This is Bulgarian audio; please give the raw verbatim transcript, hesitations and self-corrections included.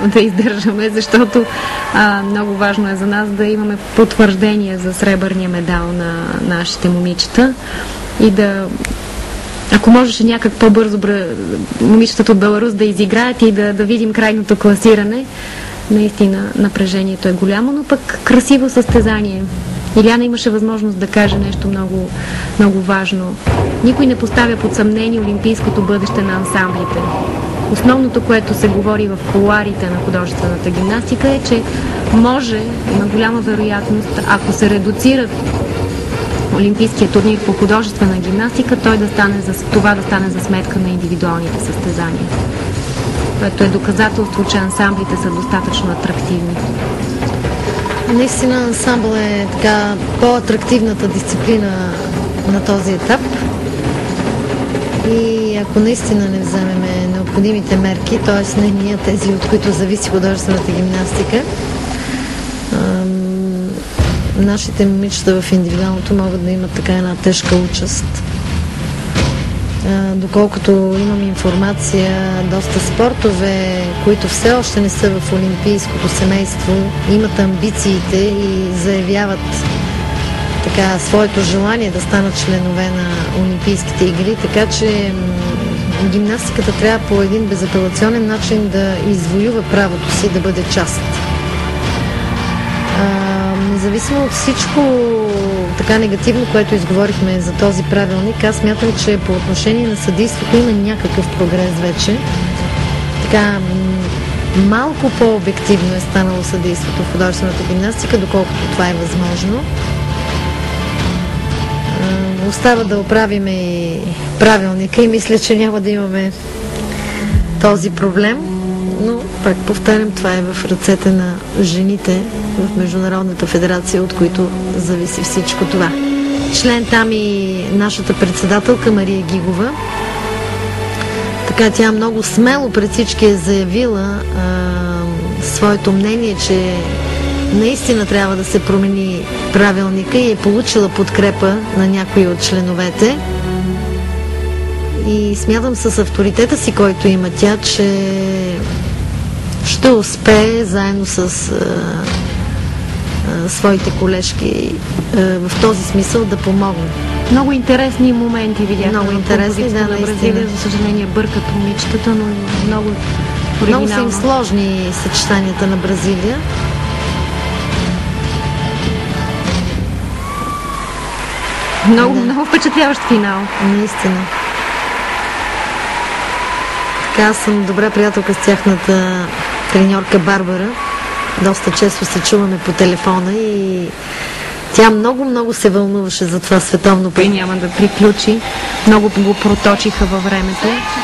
да издържаме, защото а, много важно е за нас да имаме потвърждение за сребърния медал на нашите момичета и да, ако можеше някак по-бързо момичетата от Беларус да изиграят и да, да видим крайното класиране. Наистина напрежението е голямо, но пък красиво състезание. Иляна имаше възможност да каже нещо много, много важно. Никой не поставя под съмнение олимпийското бъдеще на ансамблите. Основното, което се говори в кулоарите на художествената гимнастика е, че може, има голяма вероятност, ако се редуцират олимпийския турнир по художествена гимнастика, той да стане за, това да стане за сметка на индивидуалните състезания. Което е доказателство, че ансамблите са достатъчно атрактивни. Наистина ансамбъл е така по-атрактивната дисциплина на този етап. И ако наистина не вземеме необходимите мерки, т.е. не ние, тези, от които зависи художествената гимнастика, нашите момичета в индивидуалното могат да имат така една тежка участ. Доколкото имам информация, доста спортове, които все още не са в олимпийското семейство, имат амбициите и заявяват така своето желание да станат членове на Олимпийските игри, така че гимнастиката трябва по един безапелационен начин да извоюва правото си да бъде част. Независимо от всичко така негативно, което изговорихме за този правилник, аз смятам, че по отношение на съдийството има някакъв прогрес вече. Така, малко по-обективно е станало съдийството в художествената гимнастика, доколкото това е възможно. Остава да оправим и правилника и мисля, че няма да имаме този проблем. Но, пак повтарям, това е в ръцете на жените в Международната федерация, от които зависи всичко това. Член там и нашата председателка Мария Гигова. Така тя много смело пред всички е заявила а, своето мнение, че наистина трябва да се промени правилника и е получила подкрепа на някои от членовете. И смятам с авторитета си, който има тя, че ще успее заедно с а, а, своите колежки а, в този смисъл да помогне. Много интересни моменти видяхме. Много интересни, да, на Бразилия. За съжаление бъркат момичетата, но много оригинално. Много са им сложни съчетанията на Бразилия. Много, да. много впечатляващ финал. Наистина. Така, аз съм добра приятелка с тяхната треньорка Барбара. Доста често се чуваме по телефона и тя много-много се вълнуваше за това световно път. И няма да приключи. Много го проточиха във времето.